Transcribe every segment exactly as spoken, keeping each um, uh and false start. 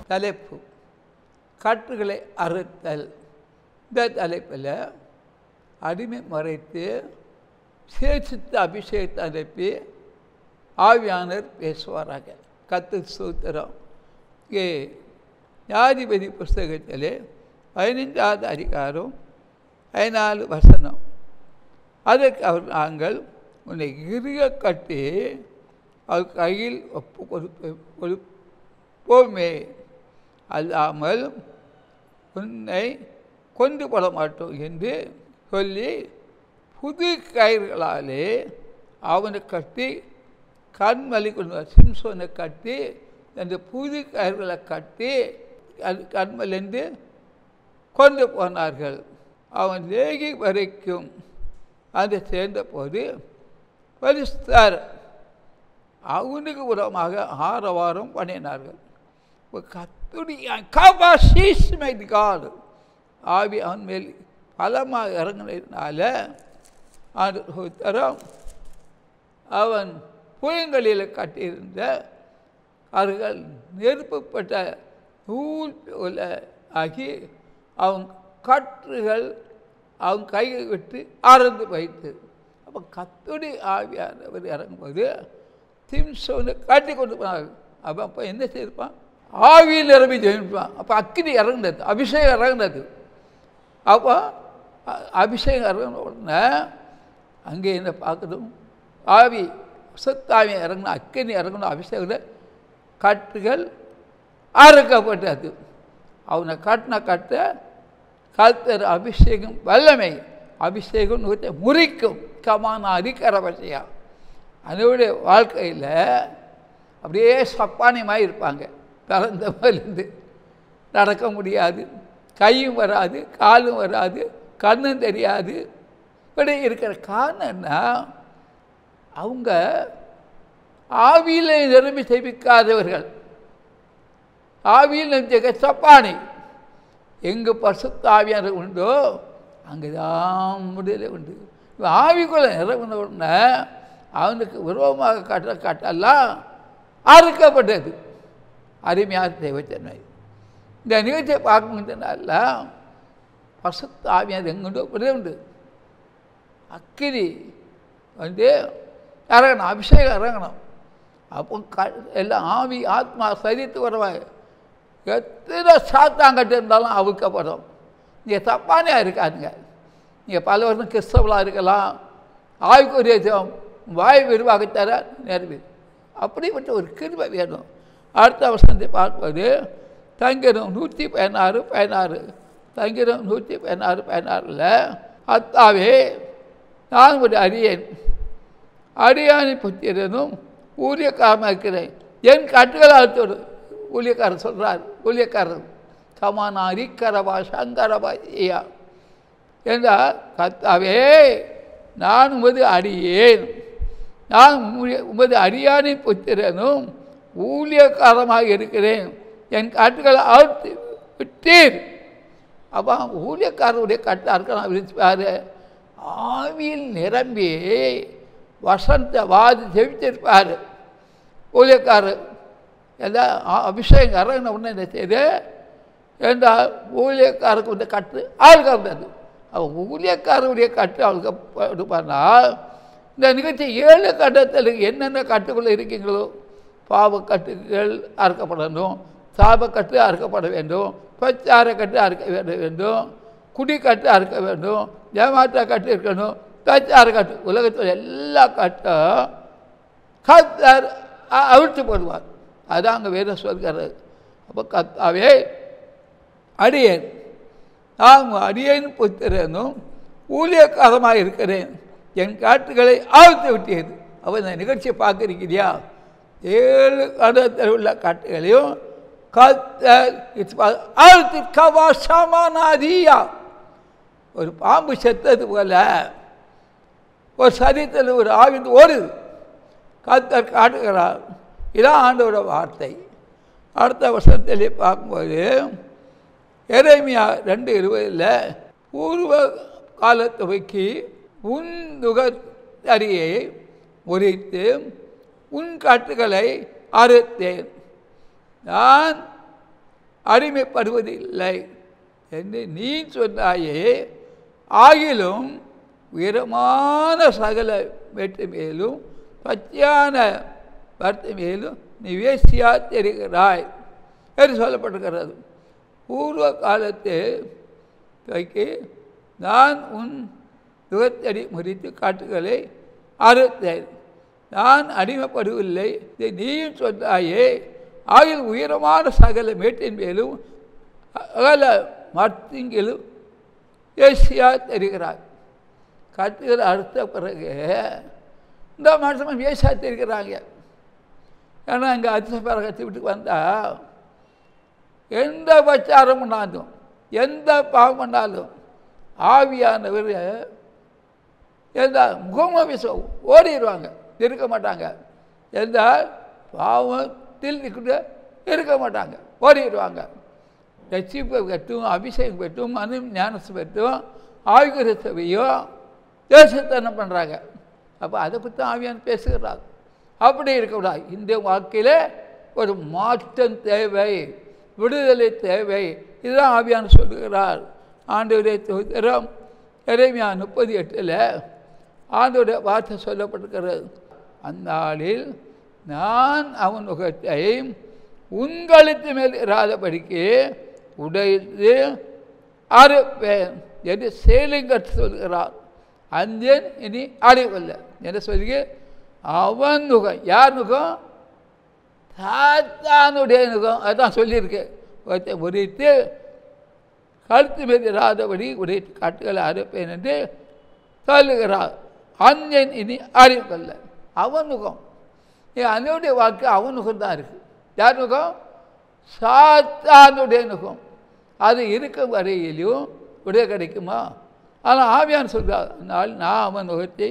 தலைப்பு கட்டுகளை அறுத்தல். இந்த தலைப்பில் அடிமை மறைத்து சேசித்த அபிஷேகத்தை அனுப்பி ஆவியானர் பேசுவாராக. கத்து சூத்திரம் ஏ நியாயாதிபதி புஸ்தகத்திலே பதினைந்தாவது அதிகாரம் பதினாலு வசனம். அதற்கு அவர் நாங்கள் உன்னை இறுக கட்டி அவர் கையில் ஒப்பு கொடுப்ப கொடுப்போமே, அல்லாமல் உன்னை கொண்டு போட மாட்டோம் என்று சொல்லி புது கயிறுகளாலே அவனை கட்டி கண்மலி கொண்டு சிம்சோனை கட்டி அந்த புது கயிறுகளை கட்டி அது கண்மலிருந்து கொண்டு போனார்கள். அவன் லேகி வரைக்கும் அதை சேர்ந்த போது பரிசுத்தர் அவனுக்கு உரமாக ஆரவாரம் பண்ணினார்கள். கத்துடைய ஆவி அவன் மேல் பலமாக இறங்கினதுனால ஆண்டவரும் அவன் புயங்களில் கட்டியிருந்த அவர்கள் நெருப்புப்பட்ட நூல் போல ஆகி அவன் கற்றுகள் அவன் கையை விட்டு அறந்து வைத்து. அப்போ கத்துடி ஆவியானவர் இறங்கும்போது சிம்சோனை கட்டி கொண்டு போனாங்க. அப்போ அப்போ என்ன செய்திருப்பான்? ஆவியில் நிரம்பி ஜெயிப்பான். அப்போ அக்கினி இறங்கினது, அபிஷேகம் இறங்கினது. அப்போ அபிஷேகம் இறங்கின உடனே அங்கே என்ன பார்க்கணும்? ஆவி சுத்தாவி இறங்கின அக்கினி இறங்கணும். அபிஷேகத்தில் கட்டுகள் அறுக்கப்பட்டது. அவனை கட்டின கட்ட கர்த்தர் அபிஷேகம் வல்லமை அபிஷேகம் நூற்றை முறிக்கும் கமான அரிக்கிற பட்சையா அதனுடைய வாழ்க்கையில் அப்படியே சப்பானியமாக இருப்பாங்க. பிறந்த போலேருந்து நடக்க முடியாது, கையும் வராது, காலும் வராது, கண்ணும் தெரியாது. இப்படி இருக்கிற காரணம் என்ன? அவங்க ஆவியில் நிரம்பி செபிக்காதவர்கள். ஆவியில் நெஞ்சக சப்பானி. எங்கு பரிசுத்த ஆவியானவர் உண்டோ அங்கே தான் முடியலை உண்டு. ஆவிக்குள்ள நிரம்பின உடனே அவனுக்கு விரோதமாக கட்ட கட்டெல்லாம் அறுக்கப்பட்டது. அருமையான தெய்வத்தன்மை. இந்த நிகழ்ச்சியை பார்க்கணுன்றனால பரிசுத்த ஆவியானவர் எங்குண்டோ இப்படி உண்டு. அக்கினி வந்து இறங்கணும், அபிஷேகம் இறங்கணும். அப்போ க எல்லாம் ஆவி ஆத்மா சரித்து வருவாங்க. எத்தனை சாத்தாங்கட்டு இருந்தாலும் அவுக்கப்படும். நீங்கள் தப்பானே இருக்காதுங்க. நீங்கள் பல வருஷம் கிறிஸ்தவளாக இருக்கலாம், ஆய்வுக்குரிய வாய் விரிவாகத்தர நேர்வு. அப்படிப்பட்ட ஒரு கிருபை வேணும். அடுத்த வருஷத்தை பார்ப்பது தங்கிரும் நூற்றி பதினாறு பதினாறு தங்கிரும் நூற்றி பதினாறு பதினாறில் அத்தாவே நான் ஒரு அரியன் அடியானி புத்திரனும் ஊழியக்காரமாக இருக்கிறேன். என் கட்டுகளால் தொடு ஊழியக்காரர் சொல்கிறார். ஊழியக்காரர் கமானாரி கரபா சங்கரபா ஐயா என்றால் கத்தாவே நான் உமது அடியேன், நான் உமது அடியானின் புத்திரனும் ஊழியக்காரமாக இருக்கிறேன். என் கட்டுகளை அழுத்து விட்டீர். அப்போ ஊழியக்காரருடைய கட்டாக இருக்கலாம் விரிச்சுப்பார். ஆவியில் நிரம்பி வசந்த வாதி ஜெபிச்சிருப்பார் ஊழியக்காரர். எல்லாம் அபிஷேகம் இறங்கின உடனே என்ன செய்து என்றால் ஊழியக்காரருக்கு வந்து கட்டு ஆளுக்கப்படாது. அவன் ஊழியக்காரருடைய கட்டு ஆளுக்கப்படுப்பானால் இந்த நிகழ்ச்சி ஏழு கட்டத்தில் என்னென்ன கட்டுக்குள்ளே இருக்கீங்களோ பாவக்கட்டுகள் அறுக்கப்படணும், சாபக்கட்டு அறுக்கப்பட வேண்டும், பிரச்சார கட்டு அறுக்க வேண்ட வேண்டும், குடிக்கட்டு அறுக்க வேண்டும், ஏமாற்ற கட்டு இருக்கணும், பிரச்சார கட்டு உலகத்தில் எல்லா கட்டும் கத்தர் அவிழ்த்து போடுவார். அதுதான் அங்கே வேதம் சொல்கிறது. அப்போ கத்தாவே அடியேன் நான் அடியேன் புத்திரனும் ஊழியக்காரமாக இருக்கிறேன். என் காட்டுகளை ஆழ்த்து விட்டேன். அப்போ இந்த நிகழ்ச்சியை பார்க்குறீங்கயா, ஏழு கடத்தில் உள்ள காட்டுகளையும் கத்தர் ஆழ்த்து கவாசமானாதியா. ஒரு பாம்பு செத்தது போல ஒரு சரீரத்தில் ஒரு ஆவிந்து ஓடுது. கத்தர் காட்டுகிறார். இதான் ஆண்டோட வார்த்தை. அடுத்த வருஷத்திலே பார்க்கும்போது எரேமியா ரெண்டு இருபதில் பூர்வ காலத்தை வைக்கி உன் நுகரியை முறித்து உன் கட்டுகளை அறுத்தேன். நான் அடிமைப்படுவதில்லை என்று நீ சொன்னாயே. ஆகிலும் உயரமான சகல வெற்றி மேலும் பச்சையான வார்த்தை மேலும் நீ வேசியா தெரிகிறாய் என்று சொல்லப்பட்டிருக்கிறது. பூர்வ காலத்து வைக்கு நான் உன் யுகத்தடி முறித்து காட்டுகளை அறுத்தேன். நான் அடிமைப்படவில்லை இதை நீயும் சொன்னாயே. ஆகில் உயரமான சகல மேட்டின் மேலும் அகல மரத்திங்கிலும் ஏசியா தெரிகிறார். கட்டுகிற அறுத்த பிறகு இந்த மனுஷன் ஏசியா தெரிகிறாங்க. ஏன்னா இங்கே அதிசபரகத்தை வீட்டுக்கு வந்தால் எந்த பச்சாரம் பண்ணாலும் எந்த பாவம் பண்ணாலும் ஆவியானவர் எந்த முகமாக பேச ஓடிடுவாங்க, இருக்க மாட்டாங்க. எந்த பாவத்தில் இருக்க மாட்டாங்க, ஓடிடுவாங்க. ரட்சிப்பை பெற்றும் அபிஷேகம் பெற்றும் மனு ஞானத்தை பெற்றும் ஆவிகுர சபையும் தேசத்தனம் பண்ணுறாங்க. அப்போ அதை பற்றி ஆவியான பேசுகிறார். அப்படி இருக்கக்கூடாது. இந்த வாழ்க்கையில் ஒரு மாற்றம் தேவை, விடுதலை தேவை. இதுதான் ஆவியான சொல்லுகிறார். ஆண்டவருடைய தோத்திரம் எரேமியா முப்பது எட்டில் ஆண்டவருடைய வார்த்தை சொல்லப்பட்டிருக்கிறது. அந்நாளில் நான் அவன் முகத்தை உங்களுக்கு மேல் இராதபடிக்கு உடைத்து அறுப்பேன் என்று சேலிங்கட் சொல்கிறார். அஞ்சன் இனி அடைவல்ல என்று சொல்லி அவன் முகம், யார் முகம்? சாத்தானுடைய முகம். அதுதான் சொல்லியிருக்கு. உடைத்து கழுத்து மேல் இராதபடி உடைத்து காட்டுகளை அறுப்பேன் என்று சொல்லுகிறார். அஞ்சன் இனி அறிவல்ல. அவன் முகம், அதனுடைய வாக்கு அவன் முகம் தான் இருக்கு. யார் முகம்? சாத்தானுடைய முகம். அது இருக்கும் வரையிலும் விட கிடைக்குமா? ஆனால் ஆவியான் சொல்கிறார், அதனால் நான் அவன் முகத்தை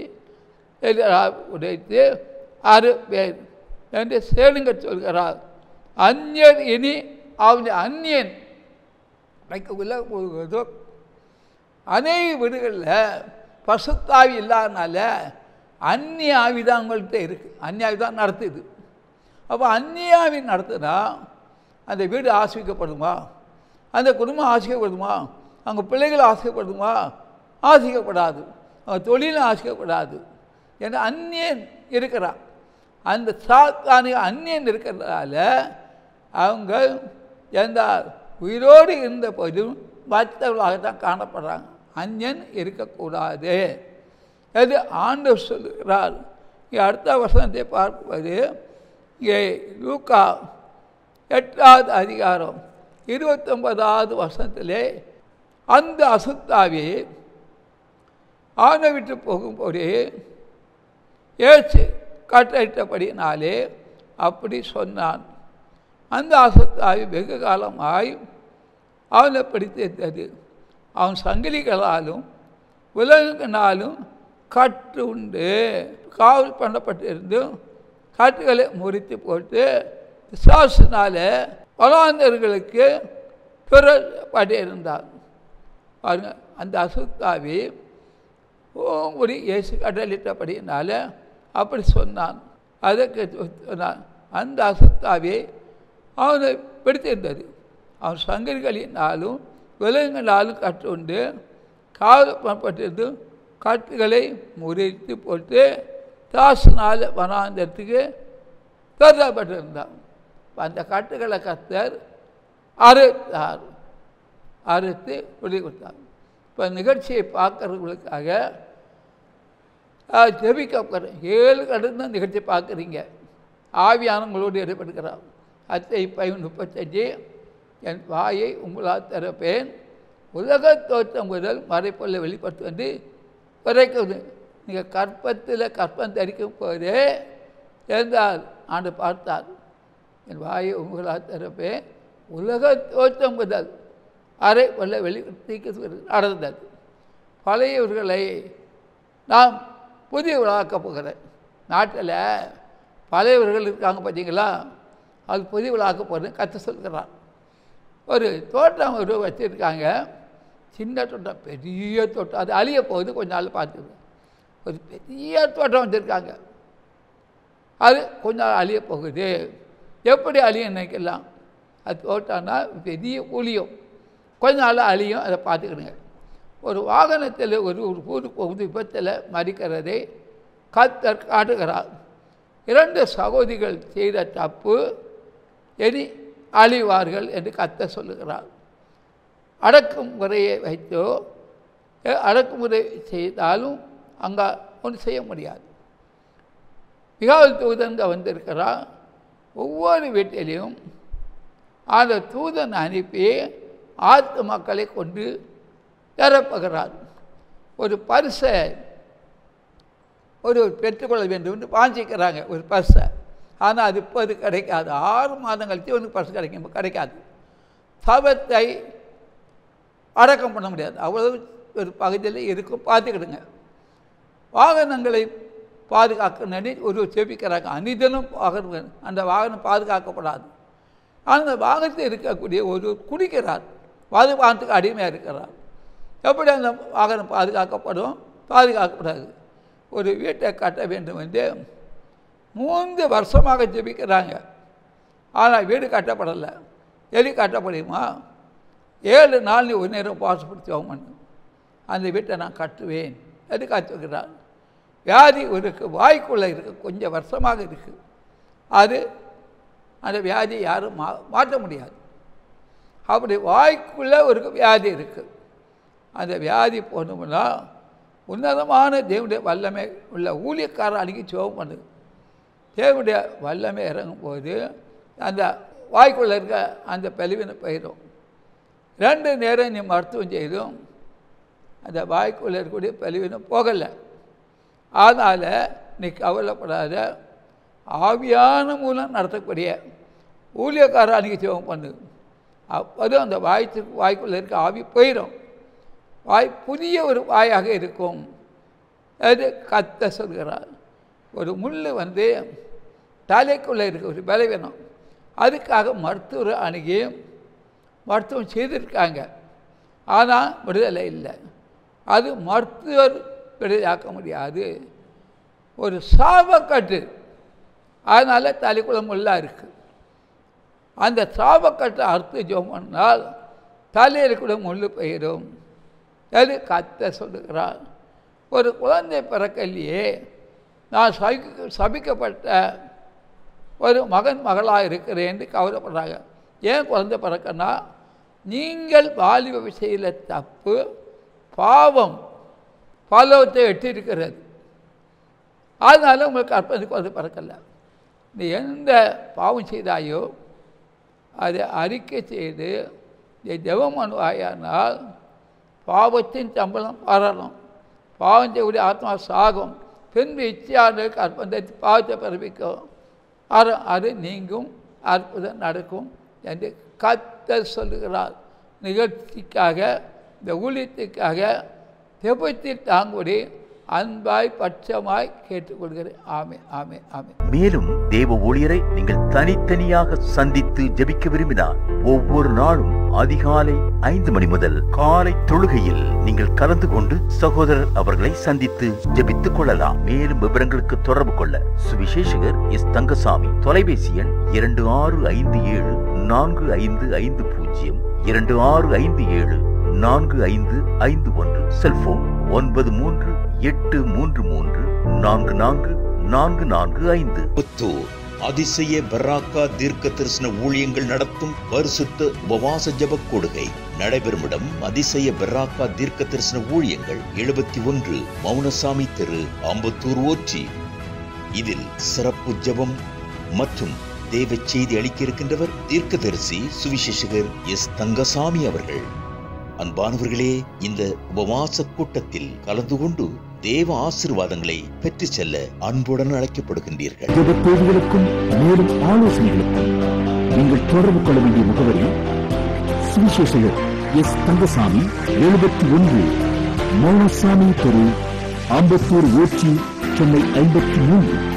உடைத்து அறுப்பேன் என்று சேலுங்க சொல்கிறார். அந்நியன் இனி அவன் அந்நியன் வைக்கக்குள்ள போகுதோ அநேக வீடுகளில் பசுத்தாவி இல்லாதனால அந்நிய ஆவி தான் அவங்கள்ட்ட இருக்குது. அந்நிய ஆவி தான் நடத்துது. அப்போ அந்நிய ஆவி நடத்துனா அந்த வீடு ஆசிக்கப்படுமா? அந்த குடும்பம் ஆசிக்கப்படுமா? அவங்க பிள்ளைகள் ஆசிக்கப்படுமா? ஆசிக்கப்படாது. அவங்க தொழிலும் ஆசிக்கப்படாது. ஏன்னா அந்நியன் இருக்கிறான். அந்த சாத்தானு அந்நியன் இருக்கிறதால அவங்க எந்த உயிரோடு இருந்த போதும் மற்றவர்களாகத்தான் காணப்படுறாங்க. அந்நியன் இருக்கக்கூடாது அது ஆண்டவர் சொல்லுகிறார். இங்கே அடுத்த வசனத்தை பார்ப்பது இங்கே லூக்கா எட்டாவது அதிகாரம் இருபத்தொன்பதாவது வசனத்திலே அந்த அசுத்தாவி ஆணை விட்டு போகும்போது ஏச்சு கட்டளிட்டபடினாலே அப்படி சொன்னான். அந்த அசுத்தாவி வெகு காலமாய் அவனை பிடித்திருந்தது. அவன் சங்கிலிகளாலும் விலங்குகளாலும் கட்டு உண்டு காவல் பண்ணப்பட்டிருந்தும் கட்டுகளை முறித்து போட்டு பிசாசினால வளாந்தர்களுக்கு பிறப்பட்டிருந்தான். பாருங்க, அந்த அசுத்தாவி ஒரு இயேசு கடலிட்டபடினால அப்படி சொன்னான். அதற்கு சொன்னான். அந்த அசுத்தாவி அவனை பிடித்திருந்தது. அவன் சங்கிலிகளினாலும் விலங்குகளாலும் கட்டு உண்டு காவல் பண்ணப்பட்டிருந்து கட்டுகளை முறித்து போட்டு தாசினால வனாந்தரத்துக்கு தரப்பட்டிருந்தான். அந்த கட்டுகளை கர்த்தர் அறுத்தார், அறுத்து விடை கொடுத்தார். இப்போ நிகழ்ச்சியை பார்க்குறவங்களுக்காக ஜெபிக்க ஏழு கடந்த நிகழ்ச்சி பார்க்குறீங்க. ஆவியானவங்களோடு ஈடுபடுகிறார். அத்தை பதினொன்று முப்பத்தஞ்சு என் வாயை உங்களால் திறப்பேன், உலக தோற்றம் முதல் மறைப்பொருளை வெளிப்படுத்து வந்து வரைக்குது. நீங்கள் கற்பத்தில் கற்பம் தரிக்கும் போதே இருந்தால் ஆண்டு பார்த்தார். என் வாயை உங்களால் திறப்பேன், உலக தோற்றம் முதல் அரை பொருளை வெளிப்படுத்தி நடந்தது. பழையவர்களை நாம் புதியவர்களாக்கப் போகிறேன். நாட்டில் பழையவர்கள் இருக்காங்க பார்த்தீங்களா, அது புதியவர்களாக்க போகிறேன் கற்று சொல்கிறான். ஒரு தோட்டம் ஒரு வச்சுருக்காங்க, சின்ன தோட்டம், பெரிய தோட்டம், அது அழிய போகுது. கொஞ்ச நாள் பார்த்துது. ஒரு பெரிய தோட்டம் வச்சுருக்காங்க, அது கொஞ்ச நாள் அழிய போகுது. எப்படி அழிய நினைக்கலாம்? அது போட்டான்னா பெரிய ஊழியம், கொஞ்ச நாள் அழியும். அதை பார்த்துக்கிடுங்க. ஒரு வாகனத்தில் ஒரு ஒரு ஊர் போகுது, விபத்தில் மறிக்கிறதை கர்த்தர் காட்டுகிறார். இரண்டு சகோதரிகள் செய்த தப்பு இனி அழிவார்கள் என்று கர்த்தர் சொல்லுகிறார். அடக்கும் முறையை வைத்தோ அடக்குமுறை செய்தாலும் அங்கே ஒன்றும் செய்ய முடியாது. மிகாவேல் தூதன் வந்திருக்கிறார். ஒவ்வொரு வீட்டிலையும் அந்த தூதன் அனுப்பி ஆத்து மக்களை கொண்டு நிரப்புகிறார். ஒரு பரிசை ஒரு பெற்றுக்கொள்ள வேண்டும் என்று வாஞ்சிக்கிறாங்க, ஒரு பரிசை. ஆனால் அது இப்போது கிடைக்காது. ஆறு மாதம் கழித்து ஒன்று பரிசு கிடைக்கும், கிடைக்காது. சபத்தை அடக்கம் பண்ண முடியாது, அவ்வளவு ஒரு பகுதியில் இருக்கும். பார்த்துக்கிடுங்க. வாகனங்களை பாதுகாக்கணும்னு ஒரு செபிக்கிறாங்க. அனிதனும் வாகனம், அந்த வாகனம் பாதுகாக்கப்படாது. ஆனால் அந்த வாகனத்தில் இருக்கக்கூடிய ஒரு குடிக்கிறார், மதுபானத்துக்கு அடிமையாக இருக்கிறார். எப்படி அந்த வாகனம் பாதுகாக்கப்படும்? பாதுகாக்கப்படாது. ஒரு வீட்டை கட்ட வேண்டும் என்று மூன்று வருஷமாக ஜெபிக்கிறாங்க. ஆனால் வீடு கட்டப்படலை. எலி கட்ட முடியுமா? ஏழு நாள் நீ ஒரு நேரம் பாசப்படுத்துவோம், அந்த வீட்டை நான் கட்டுவேன் என்று கற்றுக்கிறார். வியாதி இருக்கு, வாய்க்குள்ளே இருக்குது, கொஞ்சம் வருஷமாக இருக்குது. அது அந்த வியாதி யாரும் மா மாற்ற முடியாது. அப்படி வாய்க்குள்ளே ஒரு வியாதி இருக்குது. அந்த வியாதி போனோம்னா உன்னதமான தேவனுடைய வல்லமை உள்ள ஊழியக்காரர் அன்றைக்கி ஜெபம் பண்ணுது. தேவனுடைய வல்லமை இறங்கும்போது அந்த வாய்க்குள்ளே இருக்க அந்த பலவீனம் போயிடும். ரெண்டு நேரம் நீ மருத்துவம் செய்தும் அந்த வாய்க்குள்ளே இருக்கக்கூடிய பலவீனம் போகலை. அதனால் நீ கவலைப்படாத. ஆவியான மூலம் நடத்தக்கூடிய ஊழியக்காரர் அன்றைக்கி ஜெபம் பண்ணுது. அப்போதும் அந்த வாய்க்கு வாய்க்குள்ளே இருக்க ஆவி போயிடும். வாய் புதிய ஒரு வாயாக இருக்கும். அது கர்த்தர் சொல்கிறார். ஒரு முள் வந்து தலைக்குள்ளே இருக்க ஒரு பலவீனம், அதுக்காக மருத்துவர் அணுகி மருத்துவம் செய்திருக்காங்க. ஆனால் விடுதலை இல்லை. அது மருத்துவர் விடுதலையாக்க முடியாது. ஒரு சாபக்கட்டு, அதனால் தலைக்குள்ள முள்ளாக இருக்குது. அந்த சாபக்கட்டை அறுத்து ஜெபம் பண்ணால் தலையில் கூட முள் போயிடும். அது கர்த்தர் சொல்லுகிறார். ஒரு குழந்தை பிறக்கலையே, நான் சபிக்க சபிக்கப்பட்ட ஒரு மகன் மகளாக இருக்கிறேன் என்று கவலைப்படுறாங்க. ஏன் குழந்தை பிறக்கன்னா, நீங்கள் வாலிப விஷயத்தில் தப்பு, பாவம் பலவற்றை எட்டிருக்கிறது. அதனால் உங்களுக்கு கற்பனை குழந்தை பிறக்கலை. நீ எந்த பாவம் செய்தாயோ அதை அறிக்கை செய்து ஜெபம் பண்ணுவாயானால் பாவத்தின் சம்பளம் வரணும். பாவம் செய்யக்கூடிய ஆத்மா சாகும். பின்பு இச்சையான கற்பனை பாவத்தை பிறப்பிக்கும். அது அது நீங்கும், அற்புதம் நடக்கும் என்று கர்த்தர் சொல்லுகிறார். நிகழ்ச்சிக்காக, இந்த ஊழியத்துக்காக ஜெபத்தில் தாங்கும்படி அன்பாய் பட்சமாய் கேட்டுக்கொள்கிறேன். ஆமே ஆமே ஆமே. மேலும் தேவ ஊழியரை நீங்கள் தனித்தனியாக சந்தித்து ஜெபிக்க விரும்பினார் ஒவ்வொரு நாளும் அதிகாலை ஐந்து மணி முதல் காலை தொழுகையில் நீங்கள் கலந்து கொண்டு சகோதரர் அவர்களை சந்தித்து ஜெபித்துக் கொள்ளலாம். மேலும் விவரங்களுக்கு தொடர்பு கொள்ள சுவிசேஷகர் எஸ் தங்கசாமி, தொலைபேசி எண் இரண்டு ஆறு ஐந்து ஏழு நான்கு ஐந்து ஐந்து பூஜ்ஜியம் இரண்டு ஆறு ஐந்து ஏழு நான்கு ஐந்து ஐந்து ஒன்று, செல்போன் ஒன்பது மூன்று எட்டு மூன்று மூன்று நான்கு நான்கு நான்கு நான்கு ஐந்து. புத்தூர் அதிசய பெராக்கா தீர்க்க தரிசன ஊழியங்கள் நடத்தும் பரிசுத்த உபவாச ஜெப கொடுகை நடைபெறும் இடம் அதிசய பெராக்கா தீர்க்க தரிசன ஊழியங்கள் எழுபத்தி ஒன்று மௌனசாமி தெரு, அம்பத்தூர் ஓச்சி. இதில் சிறப்பு ஜெபம் மற்றும் தேவ செய்தி அளிக்க இருக்கின்றவர் தீர்க்கதரிசி சுவிசேஷகர் எஸ் தங்கசாமி அவர்கள். அன்பானவர்களே, இந்த உபவாச கூட்டத்தில் கலந்து கொண்டு தேவ ஆசீர்வாதங்களை பெற்று செல்ல அன்புடன் அழைக்கப்படுகின்றீர்கள். தேவைகளுக்கும் மேலும் ஆலோசனைகளுக்கும் நீங்கள் தொடர்பு கொள்ள வேண்டிய முகவரி சுவிசேஷகர் எஸ் தங்கசாமி, எழுபத்தி ஒன்று மௌனசாமி தெரு, அம்பத்தூர் ஓச்சி, சென்னை ஐம்பத்தி மூன்று.